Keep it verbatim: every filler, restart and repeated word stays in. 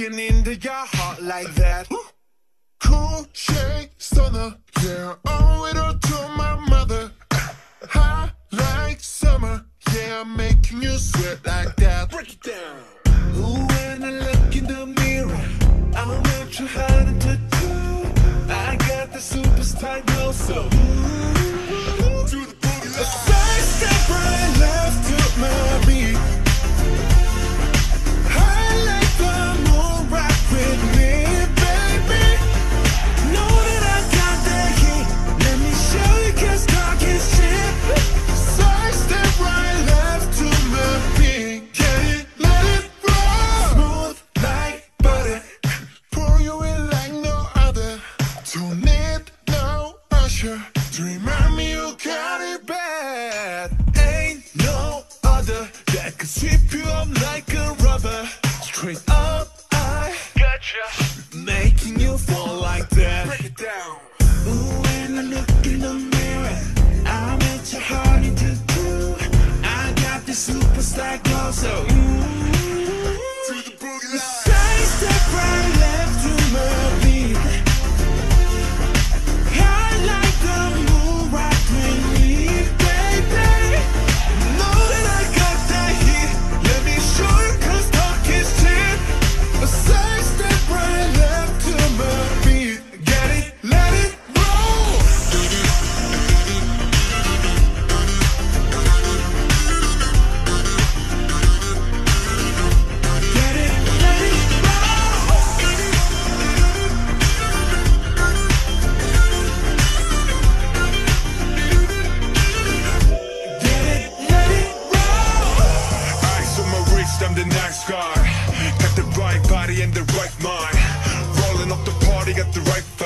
breaking into your heart like that. Cool shade stunner, yeah, owe it all to my mother. Hot like summer, yeah, I'm making you sweat like that. Break it down. Ooh, when I look in the mirror, I'm not too hard to do. I got the superstar glow, so ooh, To the boogie a line. side step right left to my beat. I like the moon rock with me, baby. Know that I got that heat. Let me show you, 'cause talk is cheap. Side step right left to my beat. Get it, let it roll. Smooth like butter. Pour you in like no other. Don't need no usher to remind me you got it bad. Ain't no other that can sweep you up like a rubber. Straight up, I Gotcha. making you fall like that. Break it down. Ooh, when I look in the mirror, I'm at your heart to do. I got the superstar glow, so ooh. To the boogie line. Side step right left to my beat. I like the moon rock with me, baby. Know that I got that heat. Let me show you, 'cause talk is cheap. A side step right left to my beat. Get it, let it roll. Get it, let it roll. Get it, let it roll. Ice on my wrist, I'm the nice guy. Got the right body and the right mind. Rolling up the party, got the right